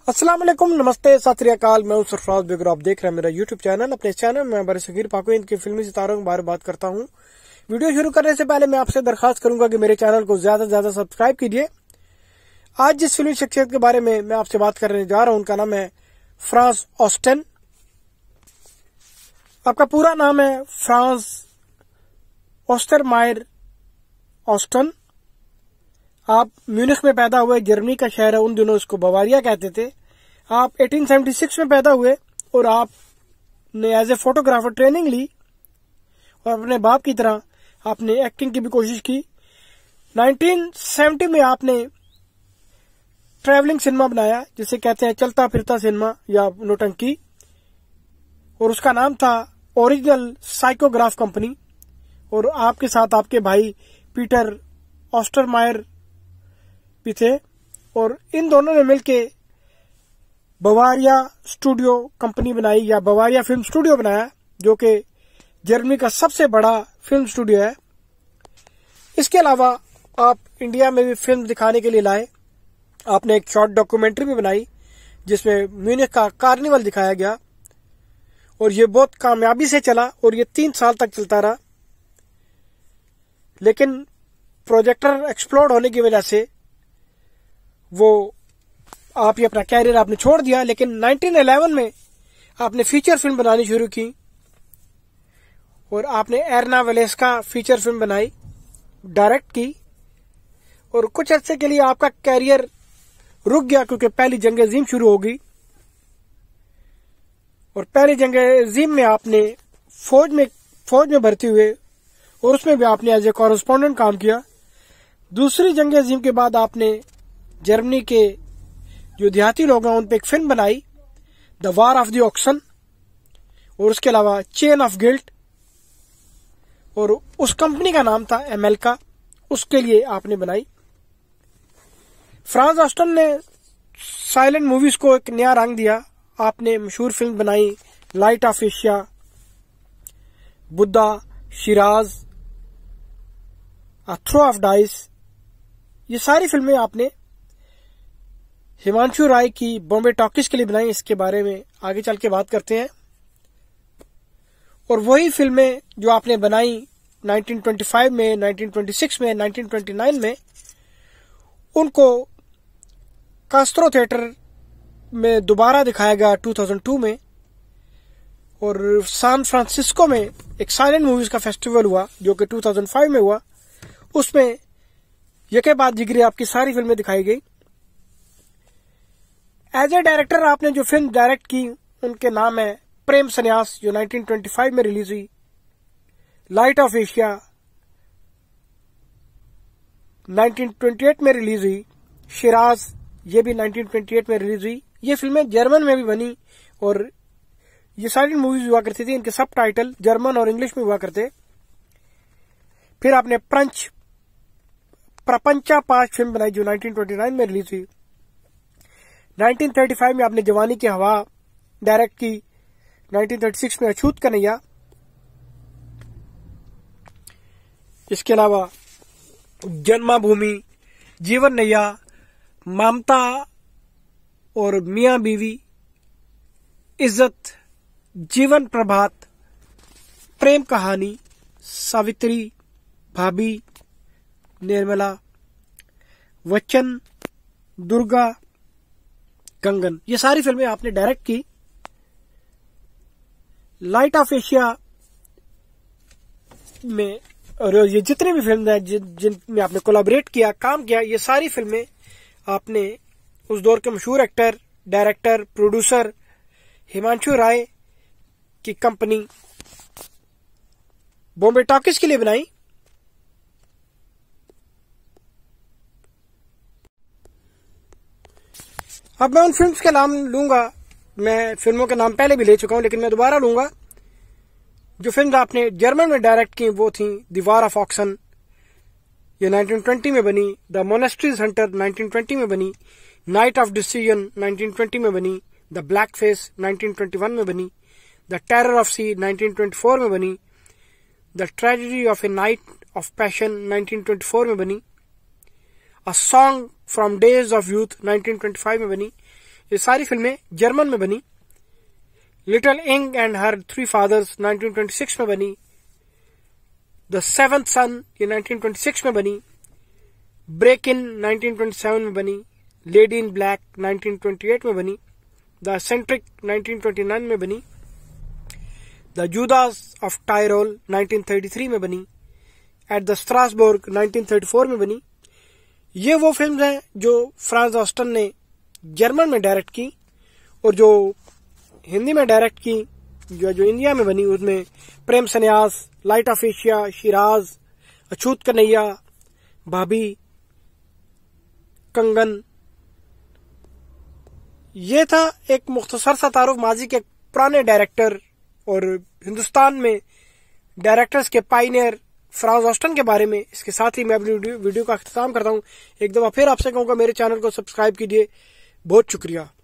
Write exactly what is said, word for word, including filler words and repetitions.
अस्सलाम वालेकुम, नमस्ते, सत श्री अकाल। मैं हूं सरफराज बेगर। आप देख रहे हैं मेरा यूट्यूब चैनल। अपने चैनल में मैं सगीर पाकोइन के फिल्मी सितारों के बारे में बात करता हूं। वीडियो शुरू करने से पहले मैं आपसे दरखास्त करूंगा कि मेरे चैनल को ज्यादा से ज्यादा सब्सक्राइब कीजिए। आज जिस फिल्मी शख्सियत के बारे में मैं आपसे बात करने जा रहा हूं, उनका नाम है फ्रांस ऑस्टन। आपका पूरा नाम है फ्रांस ओस्टरमायर ऑस्टन। आप म्यूनिख में पैदा हुए। जर्मनी का शहर है, उन दिनों इसको बवारिया कहते थे। आप अठारह सौ छिहत्तर में पैदा हुए और आपने एज ए फोटोग्राफर ट्रेनिंग ली और अपने बाप की तरह आपने एक्टिंग की भी कोशिश की। उन्नीस सौ सत्तर में आपने ट्रैवलिंग सिनेमा बनाया, जिसे कहते हैं चलता फिरता सिनेमा या नोटंकी, और उसका नाम था ओरिजिनल साइकोग्राफ कंपनी। और आपके साथ आपके भाई पीटर ऑस्टरमायर भी थे और इन दोनों ने मिलके बवारिया स्टूडियो कंपनी बनाई या बवारिया फिल्म स्टूडियो बनाया, जो कि जर्मनी का सबसे बड़ा फिल्म स्टूडियो है। इसके अलावा आप इंडिया में भी फिल्म दिखाने के लिए लाए। आपने एक शॉर्ट डॉक्यूमेंट्री भी बनाई जिसमें म्यूनिख का कार्निवल दिखाया गया और ये बहुत कामयाबी से चला और ये तीन साल तक चलता रहा। लेकिन प्रोजेक्टर एक्सप्लोड होने की वजह से वो आप ये अपना कैरियर आपने छोड़ दिया। लेकिन उन्नीस सौ ग्यारह में आपने फीचर फिल्म बनानी शुरू की और आपने एरना वेलेस्का फीचर फिल्म बनाई, डायरेक्ट की, और कुछ अर्से के लिए आपका कैरियर रुक गया क्योंकि पहली जंग अजीम शुरू हो गई। और पहली जंग अजीम में आपने फौज में फौज में भर्ती हुए और उसमें भी आपने एज ए कॉरेस्पॉन्डेंट काम किया। दूसरी जंग अजीम के बाद आपने जर्मनी के जो देहाती लोग हैं उन पर एक फिल्म बनाई, the war of the oxen, और उसके अलावा चेन ऑफ गिल्ट, और उस कंपनी का नाम था एमेल्का, उसके लिए आपने बनाई। फ्रांस ऑस्टन ने साइलेंट मूवीज को एक नया रंग दिया। आपने मशहूर फिल्म बनाई light of Asia, Buddha, Shiraz, throw of dice. ये सारी फिल्में आपने हिमांशु राय की बॉम्बे टॉकीज के लिए बनाई। इसके बारे में आगे चल के बात करते हैं। और वही फिल्में जो आपने बनाई उन्नीस सौ पच्चीस में, उन्नीस सौ छब्बीस में, उन्नीस सौ उनतीस में, उनको कास्त्रो थिएटर में दोबारा दिखाया गया दो हज़ार दो में। और सैन फ्रांसिस्को में एक साइलेंट मूवीज का फेस्टिवल हुआ जो कि दो हज़ार पाँच में हुआ। उसमें यके बाद जिगरी आपकी सारी फिल्में दिखाई गई। एज ए डायरेक्टर आपने जो फिल्म डायरेक्ट की उनके नाम है प्रेम संन्यास, जो उन्नीस सौ पच्चीस में रिलीज हुई, लाइट ऑफ एशिया उन्नीस सौ अट्ठाईस में रिलीज हुई, शिराज ये भी उन्नीस सौ अट्ठाईस में रिलीज हुई। ये फिल्में जर्मन में भी बनी और ये सारी मूवीज हुआ करती थी, इनके सब टाइटल जर्मन और इंग्लिश में हुआ करते। फिर आपने प्रंच प्रपंचा पांच फिल्म बनाई जो उन्नीस सौ उनतीस में रिलीज हुई। उन्नीस सौ पैंतीस में आपने जवानी की हवा डायरेक्ट की, उन्नीस सौ छत्तीस में अछूत कन्हैया। इसके अलावा जन्माभूमि, जीवन नैया, ममता और मियां बीवी, इज्जत, जीवन प्रभात, प्रेम कहानी, सावित्री, भाभी, निर्मला, वचन, दुर्गा, कंगन, ये सारी फिल्में आपने डायरेक्ट की। लाइट ऑफ एशिया में और ये जितने भी फिल्म हैं जिन जिनमें आपने कोलैबोरेट किया, काम किया, ये सारी फिल्में आपने उस दौर के मशहूर actor, director, producer Himanshu Rai की कंपनी बॉम्बे टॉकीज के लिए बनाई। अब मैं उन फिल्म्स के नाम लूंगा। मैं फिल्मों के नाम पहले भी ले चुका हूं लेकिन मैं दोबारा लूंगा। जो फिल्म आपने जर्मन में डायरेक्ट की वो थी द वार ऑफ ऑक्सन, ये उन्नीस सौ बीस में बनी। द मोनेस्ट्रीज हंटर उन्नीस सौ बीस में बनी। नाइट ऑफ डिसीजन उन्नीस सौ बीस में बनी। द ब्लैक फेस उन्नीस सौ इक्कीस में बनी। द टेरर ऑफ सी उन्नीस सौ चौबीस में बनी। The tragedy of a night of passion उन्नीस सौ चौबीस में बनी। A song from days of youth उन्नीस सौ पच्चीस में बनी। ये सारी फिल्में जर्मन में बनी। Little Inge and her three fathers nineteen twenty six में बनी। द सेवंथ सन ये नाइनटीन ट्वेंटी सिक्स में बनी। Break in nineteen twenty seven में बनी। Lady in black nineteen twenty eight में बनी। The centric nineteen twenty nine में बनी। The Judas of Tyrol nineteen thirty three में बनी। At the Strasbourg nineteen thirty four में बनी। ये वो फिल्म हैं जो फ्रांस ऑस्टन ने जर्मन में डायरेक्ट की, और जो हिंदी में डायरेक्ट की जो जो इंडिया में बनी उसमें प्रेम सन्यास, लाइट ऑफ एशिया, शिराज, अछूत कन्हैया, भाभी, कंगन। ये था एक मुख्तसर सा तारुफ माजी के पुराने डायरेक्टर और हिंदुस्तान में डायरेक्टर्स के पायनियर फ्रांस ऑस्टन के बारे में। इसके साथ ही मैं अपनी वीडियो का अख्तिताम करता हूं। एक दफा फिर आपसे कहूंगा मेरे चैनल को सब्सक्राइब कीजिए। बहुत शुक्रिया।